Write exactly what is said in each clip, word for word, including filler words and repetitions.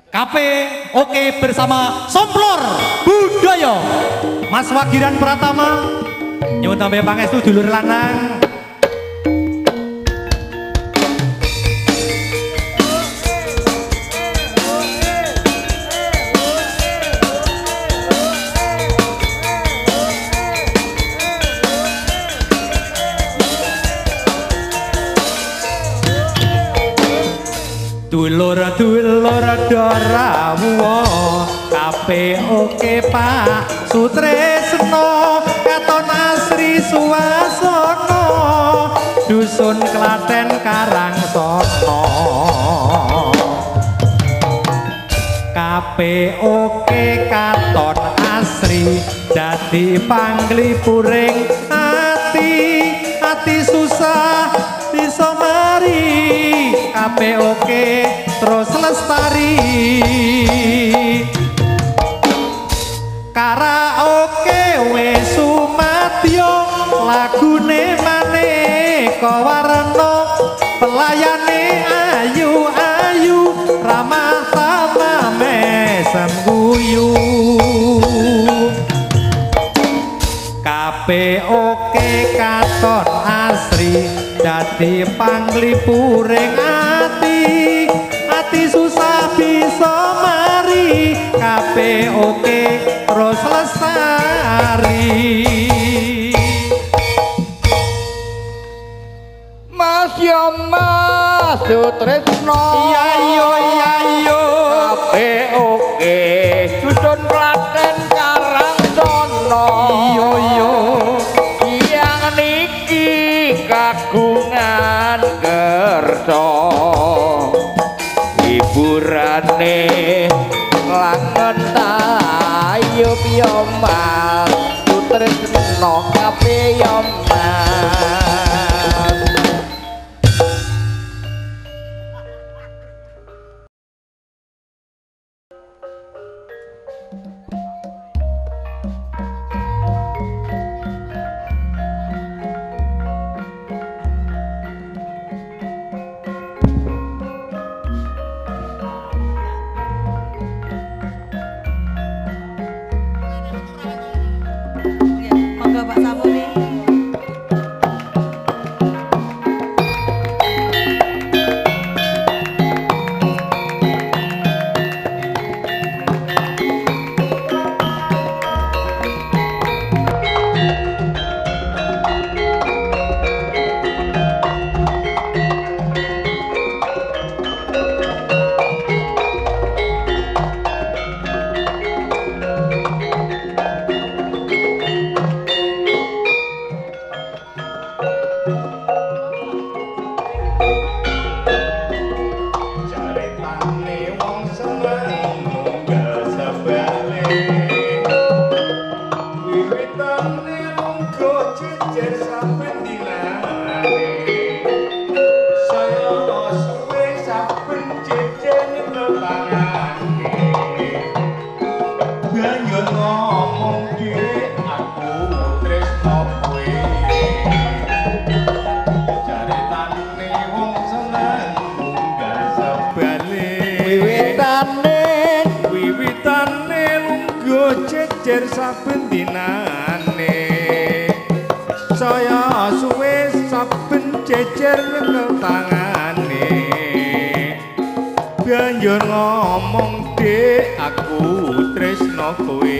K P Oke bersama Somplor Budaya Mas Wagiran Pratama nyuwun tambahe pangestu dulur lanang. Dulur-dulur dorawuh K P Oke Pak Sutresno Katon Asri Suwasono Dusun Klaten Karangsono K P Oke Katon Asri dadi panglipuring ati ati susah bisa mari K P Oke terus lestari karaoke wis sumadyo lagune maneka warna pelayane ayu-ayu ramah tamah mesem guyu K P Oke Katon Asri dadi panglipuring ati ati susah bisa mari K P Oke terus lestari Mas yo Mas Sutresno iya yo iya yo K P Oke Dusun Klaten Karangsono iya yo yang niki kagungan kerso hiburane langen tayub yo Mas Sutresno K P yo Mas Pak Sapuri. Saben dinane saya suwe saben jejer nyekel tangane banjur ngomong dek aku tresno kowe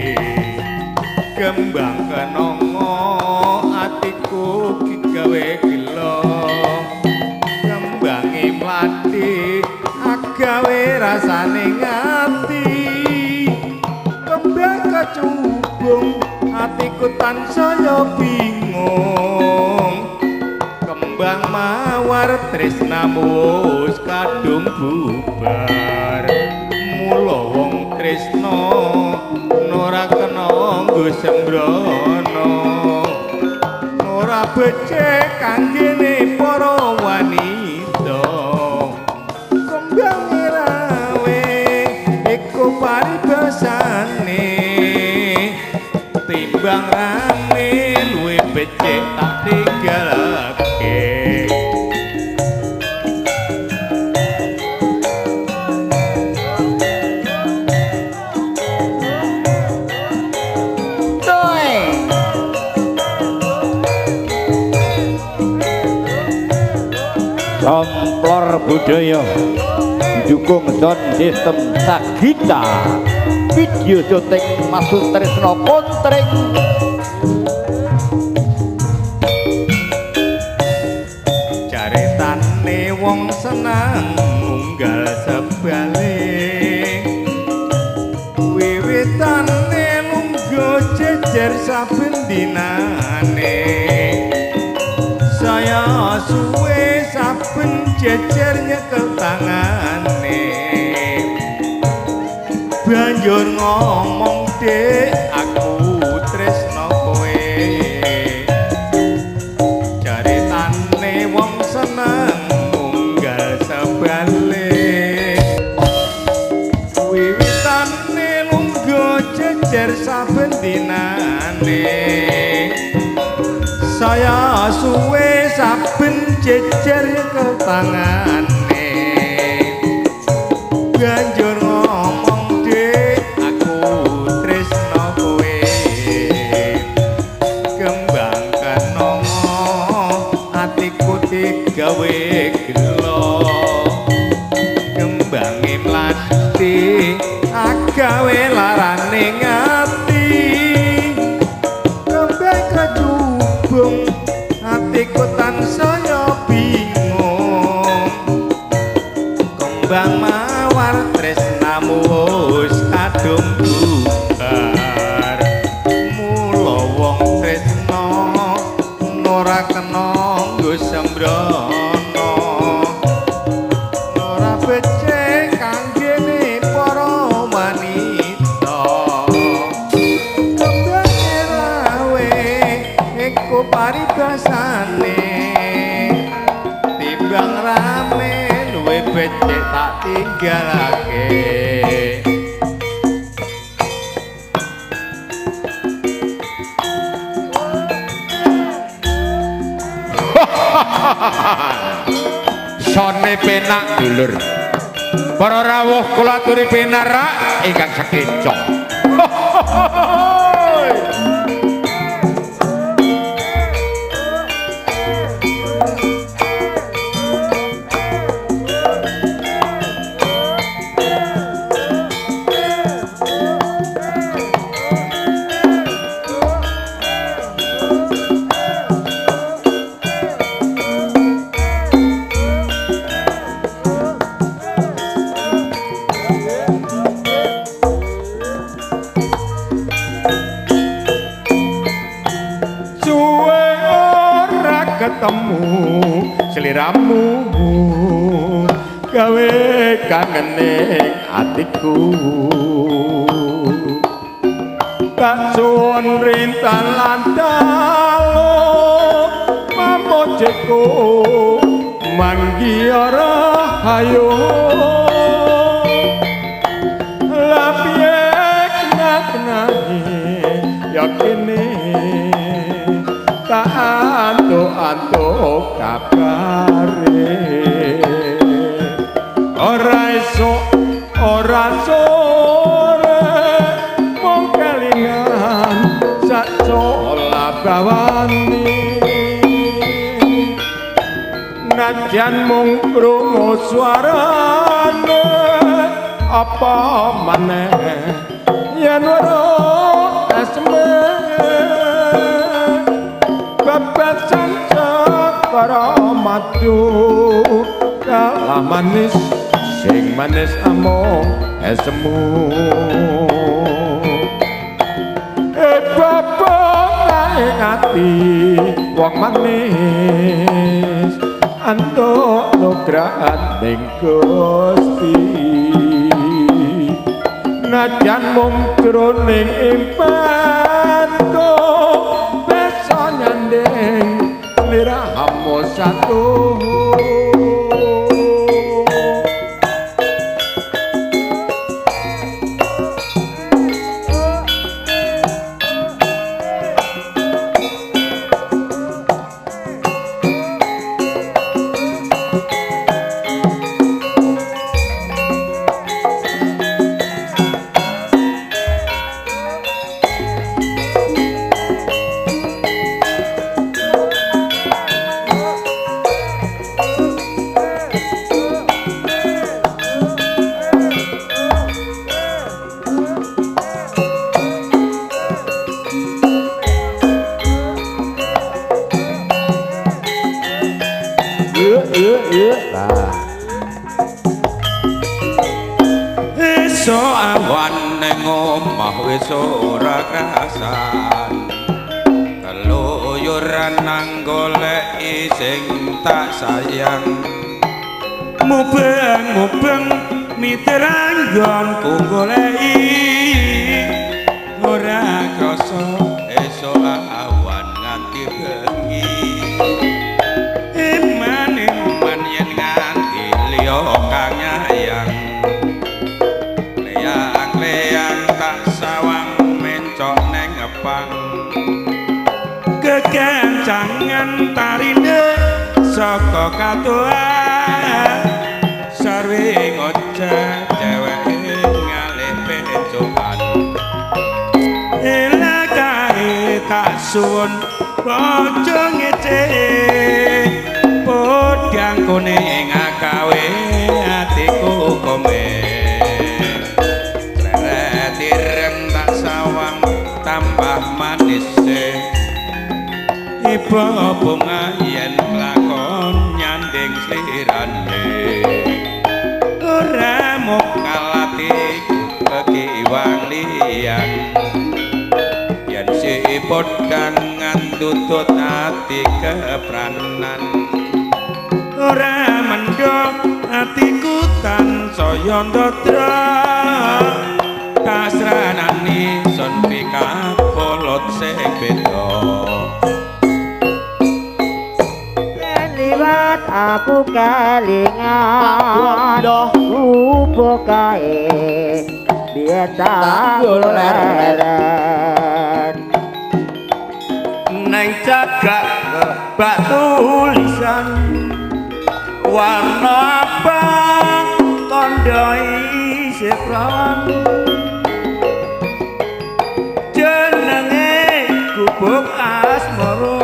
kembang kenongo atiku gawe gelo kembange mlati agawe rasane ngati kembang kecubung hatiku tansaya bingung kembang mawar tresnamu wis kadung bubar mula wong tresna ora kena nggo sembrono ora becik kanggene para wanita kembang rawe iku paribasane timbang rame luwih becik tak tinggalake budaya didukung sound system Sagita video syuting Masud Tresno Kontring caritane wong senang munggal sebalik wiwitane lungguh jejer saben dinane saya suwe saben jejer nyekel tangane banjur ngomong dek aku tresno kowe caritane wong seneng munggal sebalik wiwitane lungguh jejer saben dinane saya suwe saben jejer ke tangane banjur ngomong dek aku tresno kowe kembang kenongo atiku digawe gelo kembange mlati agawe larane ngati kembang kecubung atiku tansaya bingung kembang mawar tresnamu wis kadung bubar mula wong tresna ora kena nggo sembrono ora becik kanggene para wanita kembang rawe iku paribasane timbang rame luwe becik tak tinggalake sone penak dulur para rawuh kula aturi pinarak ingkang sakencok ketemu seliramu gawe kangene atiku tak suwun rintalan dalu mamojeko manggi ora hayo lapiye kena-kenani yakini tak antuk-antuk kabare ora esuk ora sore mung kelingan sak bawani najan mung krungu swarane apa maneh yen ora asme bebasan cakara madu kalah manis sing manis amung esemu eh bapak naik hati wong manis antuk nugrahan ning Gusti najan mung jroning impanku bisa nyanding lirahamu satu ning omah wis ora krasan keluyuran nang goleki sing tak sayang mubeng-mubeng mitranggonku goleki ora krasa esuk awan nganti bengi iman-iman yen nganti liya kang nyayang leang-leang tak sawang mencok neng ngepang kekencangan tarine saka katoa sarwi ngoceh dheweke ngalih pencokan elakae tak suwun bojo ngece podang kuning akawe atiku komen leretireng tak sawang tambah manis iba bunga yen lakon nyanding slirane ora mokal atiku kekiwang liyan yen si podang ngandutut ati kepranan ora mendok atiku tansaya ndadra kasranani sun pikabolot sing beda liwat aku kelingan rupa kae biasa leren neng cagak bak tulisan warna abang tondo isih prawan jenenge gubuk asmara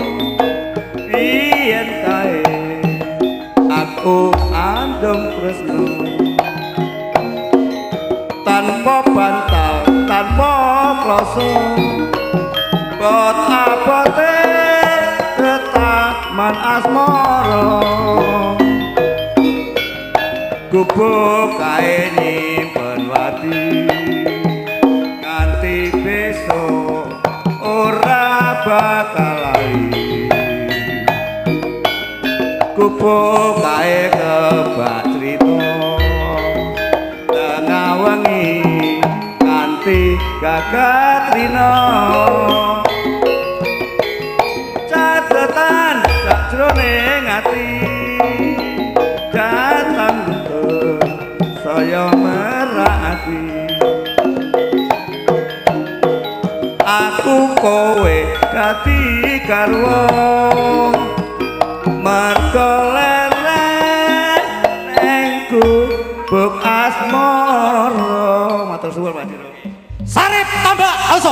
yen kae aku andem tresno tanpa bantal tanpa krasa kot abote taman asmara gubuk kae nyimpen wati nganti besok ora bakal lali gubuk kae kebak crita tengah wengi nganti gagat rina catetan sak jroning ati datang betul saya merati aku kowe kati karwo marga leren nengku buk asmara matur suwun Pak Diro Sarip tambah also.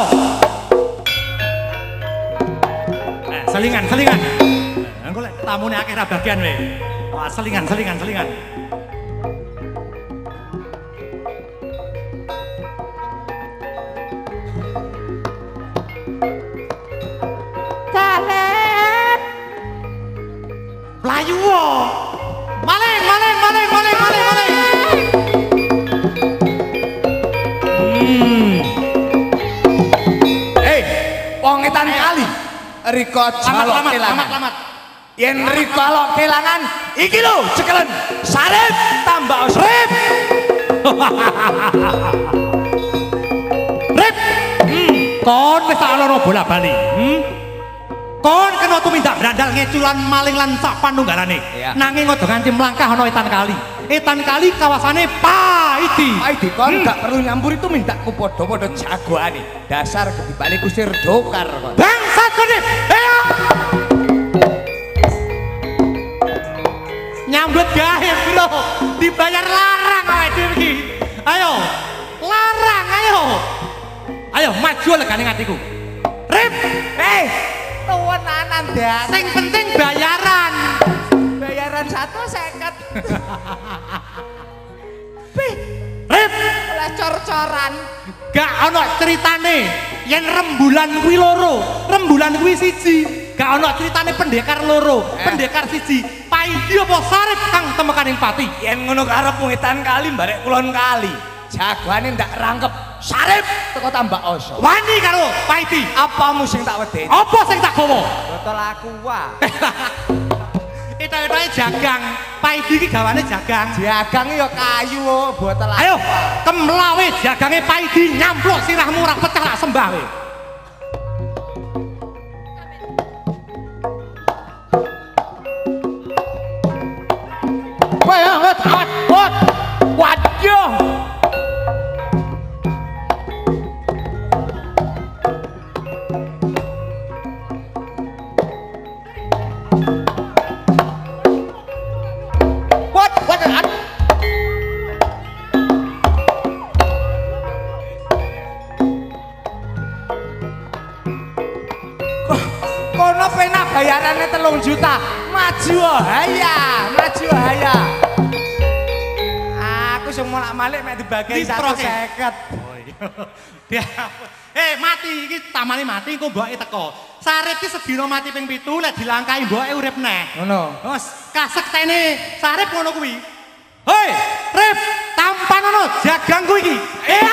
Eh, selingan, selingan. Engko lek tamune akeh ra bagian we. Wah, selingan, selingan, selingan. Kalen Mlayu wo. Maling, maling, maling, maling, maling, maling. Hmm. Hei, wong etan kali. Riko jaluk Lamat, kelangan. lamat, lamat. Yen Riko jaluk kelangan, iki lho cekelen. Sarip tambah sarip. Rip. Hmm. Kon wis tak loro bola-bali. Hmm. Kon kena tumindak brandal ngeculan maling lan sak panunggalane. Iya. Nanging aja nganti mlangkah ana etan kali. Etan kali kawasane Paidi. Ai dikon gak perlu nyampur itu mindakku padha-padha jagoane. Dasar gedibane kusir dokar kon. Bangsat Kodip. Ayo. Nyambut gawe, Bro. Dibayar larang awake dhewe iki. Ayo. Larang ayo. Ayo maju legane atiku. Rip. Hei, tuwenanan dan Sing penting bayaran. bayaran satu seket. Pih, Rip. oleh cor-coran. Gak ana ceritane yen rembulan kuwi loro, rembulan kuwi siji. Gak ana ceritane pendekar loro, Eh. pendekar siji. Paidi apa Sarip kang temekaning pati? Yen ngono karep etan kali barek kulon kali. jagoane ndak rangkep Sarip teko tambak oso. Wani karo Paidi. Apamu sing tak wedeni? Apa sing tak gawa? Botol aqua. Itu-ituke jagang. Paidi iki gawane jagang. Jagang ya kayu oh, botol aqua. Ayo, kemlawe jagange Paidi nyampluk sirahmu ora pecah rak sembah kowe. Banget awet bot. Waduh. What? What? Kono penak bayarannya telung juta. Maju haya, maju haya. Aku sing molak-malik mek dibagi satu seket. Oh iya. Eh mati iki tamane mati engko mboke teko. Sarip ki sedina mati ping pitu lek dilangkai mboke urip neh. Ngono. Wes kasektene Sarip ngono kuwi. Hoi, Rip, tampanono jagangku iki. Eh.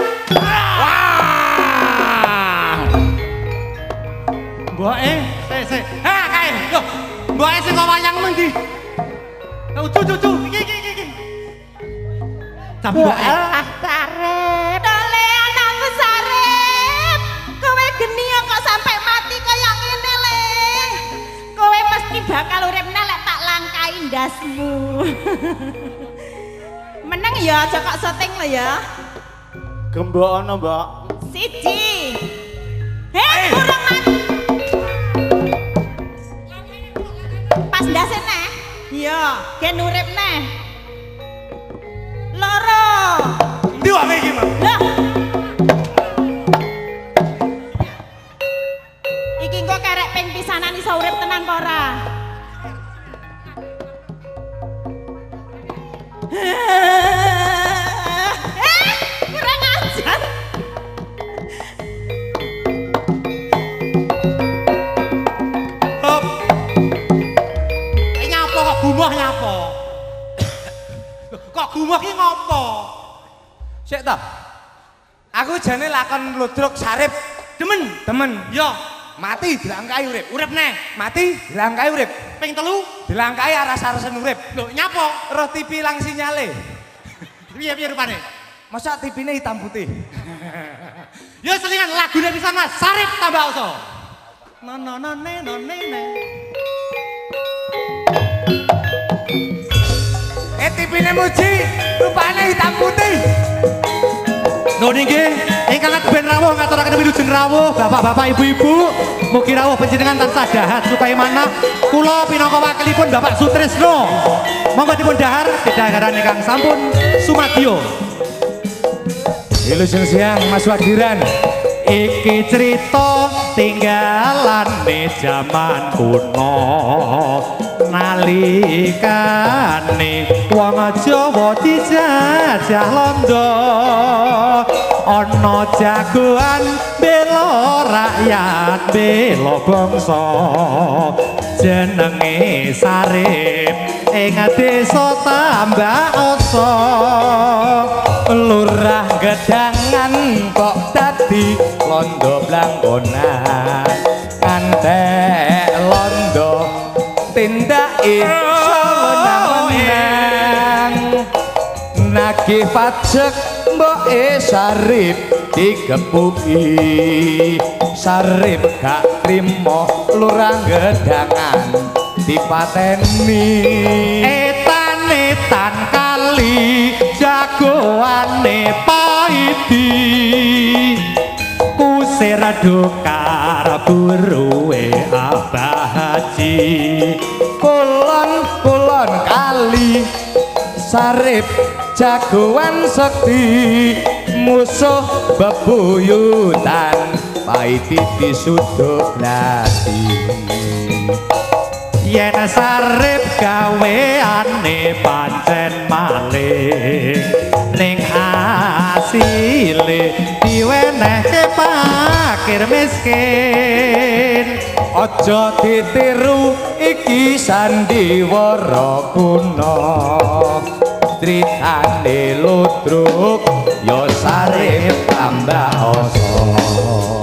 Wah. Mboke, sik sik. Ha kae. Yo, mboke sing kok wayang mendi? Yo cucu iki iki iki. Tamboke. Ah, Sarip. Dole anakku Sarip. Kowe geni kok sampai mati kaya ngene le. Kowe mesti bakal urip lek tak langkai ndasmu. Meneng ya aja kok syuting lo ya. Gembok ana, Mbak. Siji. Hei, kurang mati. Pas ndase neh. Iya, gen urip neh. Loro. Ndi wae iki, Mas? Lah. Iki engko kerek ping pisanan iso urip tenan apa ora? Eh, kurang ajar. Hop. Eh nyapa kok gumoh nyapa? Kok gumoh ki ngopo? Sik ta. Aku jane lakon ludruk Sarip. Demen. Temen, Yo, mati dilangkai urip. urip neh. Mati dilangkai urip. Ping telu. Dilangkai aras-arasen urip. Lho, nyapa? Roh T V lang sinyale. Piye-piye rupane? Masa T V-ne hitam putih? Yo selingan lagune pisan Mas, Sarip tambah oso. No no no ne no ne ne. Eh T V-ne muji, rupane hitam putih. No nggih, ingkang ben rawuh ngaturaken wilujeng rawuh, Bapak-bapak, Ibu-ibu, mugi rawuh panjenengan tansah dahat supaya manah kula pinangka wakilipun Bapak Sutrisno. Monggo dipun dahar kedaharan ingkang sampun sumadyo. Wilujeng siang Mas Wadiran. Iki cerita tinggalane jaman kuno nalikane wong Jawa dijajah Londo ana jagoan bela rakyat bela bangsa jenenge Sarip ing desa Tambakasa Lurah gedangan kok dadi londo blangkonan kantek londo tindake sawenang nagih pajak mboke Sarip digepuki Sarip gak trimo lurah gedangan dipateni etan-etan kali jagoane Paidi kusir dokar buruwe Abah Haji kulon-kulon kali Sarip jagoan sekti musuh bebuyutan Paidi disuduk nasi yen Sarip gaweane pancen maling ning asile diwenehke fakir miskin aja ditiru iki sandiwara kuno critane ludruk yo sarip tambah oso.